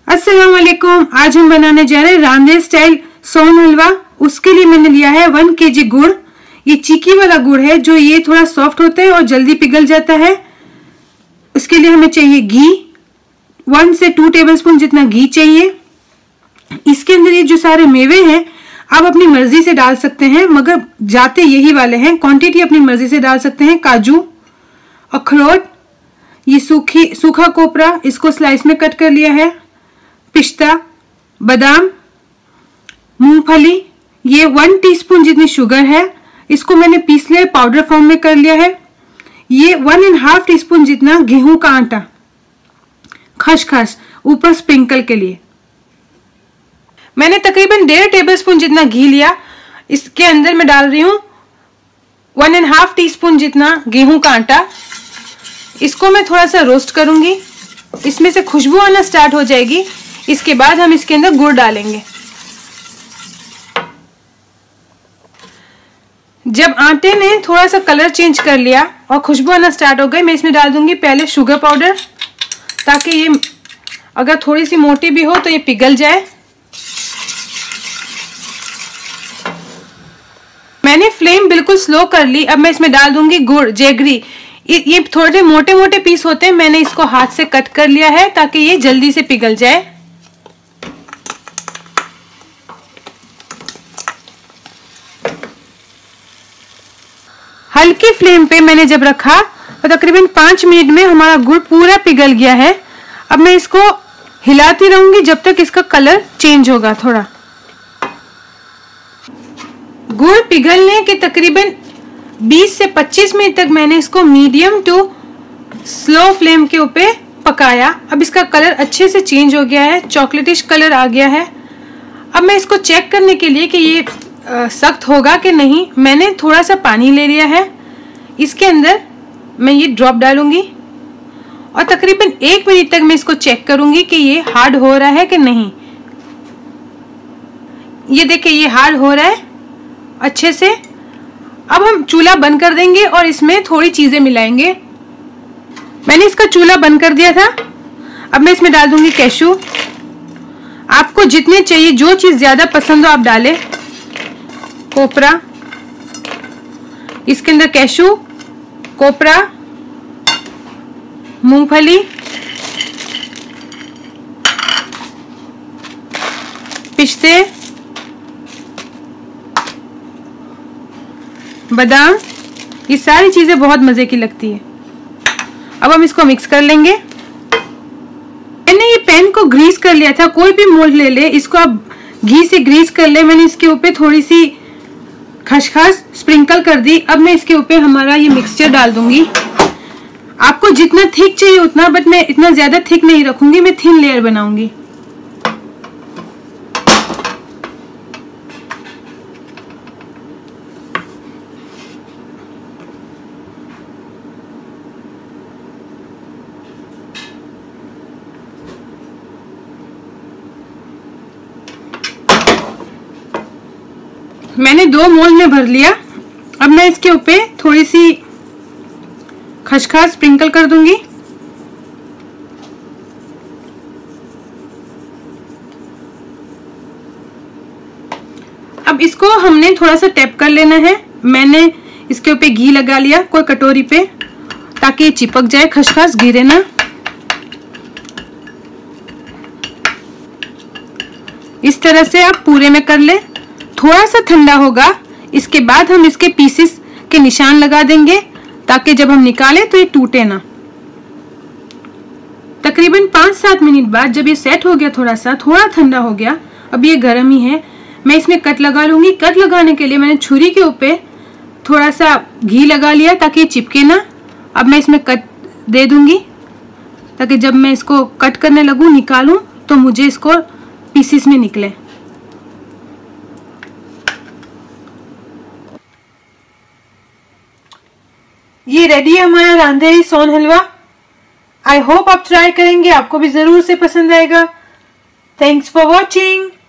अस्सलाम वालेकुम। आज हम बनाने जा रहे हैं रांदेर स्टाइल सोन हलवा। उसके लिए मैंने लिया है 1 kg गुड़। ये चीकी वाला गुड़ है जो ये थोड़ा सॉफ्ट होता है और जल्दी पिघल जाता है। उसके लिए हमें चाहिए घी, 1 से 2 टेबलस्पून जितना घी चाहिए। इसके अंदर ये जो सारे मेवे हैं आप अपनी मर्जी से डाल सकते हैं, मगर जाते यही वाले हैं। क्वांटिटी अपनी मर्जी से डाल सकते हैं। काजू, अखरोट, ये सूखा कोपरा, इसको स्लाइस में कट कर लिया है। पिस्ता, बादाम, मूंगफली, ये 1 टीस्पून जितनी शुगर है, इसको मैंने पीस लिया, पाउडर फॉर्म में कर लिया है। ये 1.5 टीस्पून जितना गेहूं का आटा, खसखस ऊपर स्प्रिंकल के लिए। मैंने तकरीबन 1.5 टेबलस्पून जितना घी लिया। इसके अंदर मैं डाल रही हूं 1.5 टीस्पून जितना गेहूं का आटा। इसको मैं थोड़ा सा रोस्ट करूंगी, इसमें से खुशबू आना स्टार्ट हो जाएगी। इसके बाद हम इसके अंदर गुड़ डालेंगे। जब आटे ने थोड़ा सा कलर चेंज कर लिया और खुशबू आना स्टार्ट हो गई, मैं इसमें डाल दूंगी पहले शुगर पाउडर, ताकि ये अगर थोड़ी सी मोटी भी हो तो ये पिघल जाए। मैंने फ्लेम बिल्कुल स्लो कर ली। अब मैं इसमें डाल दूंगी गुड़, जेगरी। ये थोड़े मोटे मोटे पीस होते हैं, मैंने इसको हाथ से कट कर लिया है ताकि ये जल्दी से पिघल जाए। हल्की फ्लेम पे मैंने जब रखा तो तकरीबन 5 मिनट में हमारा गुड़ पूरा पिघल गया है। अब मैं इसको हिलाती रहूंगी जब तक इसका कलर चेंज होगा। थोड़ा गुड़ पिघलने के तकरीबन 20 से 25 मिनट तक मैंने इसको मीडियम टू स्लो फ्लेम के ऊपर पकाया। अब इसका कलर अच्छे से चेंज हो गया है, चॉकलेटिश कलर आ गया है। अब मैं इसको चेक करने के लिए कि ये सख्त होगा कि नहीं, मैंने थोड़ा सा पानी ले लिया है। इसके अंदर मैं ये ड्रॉप डालूंगी और तकरीबन 1 मिनट तक मैं इसको चेक करूंगी कि ये हार्ड हो रहा है कि नहीं। ये देखिए ये हार्ड हो रहा है अच्छे से। अब हम चूल्हा बंद कर देंगे और इसमें थोड़ी चीजें मिलाएंगे। मैंने इसका चूल्हा बंद कर दिया था। अब मैं इसमें डाल दूंगी कैशू। आपको जितने चाहिए, जो चीज ज्यादा पसंद हो आप डालें। कोपरा, इसके अंदर कैशू, कोपरा, मूंगफली, पिस्ते, बादाम, ये सारी चीजें बहुत मजे की लगती है। अब हम इसको मिक्स कर लेंगे। मैंने ये पैन को ग्रीस कर लिया था। कोई भी मोल्ड ले ले, इसको आप घी से ग्रीस कर ले। मैंने इसके ऊपर थोड़ी सी खसखस स्प्रिंकल कर दी। अब मैं इसके ऊपर हमारा ये मिक्सचर डाल दूंगी। आपको जितना थिक चाहिए उतना, बट मैं इतना ज्यादा थिक नहीं रखूंगी, मैं थिन लेयर बनाऊंगी। मैंने 2 मोल्ड में भर लिया। अब मैं इसके ऊपर थोड़ी सी खसखस स्प्रिंकल कर दूंगी। अब इसको हमने थोड़ा सा टैप कर लेना है। मैंने इसके ऊपर घी लगा लिया कोई कटोरी पे, ताकि ये चिपक जाए, खसखस गिरे ना। इस तरह से आप पूरे में कर ले। थोड़ा सा ठंडा होगा, इसके बाद हम इसके पीसेस के निशान लगा देंगे ताकि जब हम निकालें तो ये टूटे ना। तकरीबन 5-7 मिनट बाद जब ये सेट हो गया, थोड़ा ठंडा हो गया, अब ये गर्म ही है, मैं इसमें कट लगा लूंगी। कट लगाने के लिए मैंने छुरी के ऊपर थोड़ा सा घी लगा लिया ताकि ये चिपके ना। अब मैं इसमें कट दे दूंगी ताकि जब मैं इसको कट करने लगूं, निकालूं, तो मुझे इसको पीसेस में निकले। ये रेडी है हमारा रांदेरी सोन हलवा। आई होप आप ट्राई करेंगे, आपको भी जरूर से पसंद आएगा। Thanks for watching.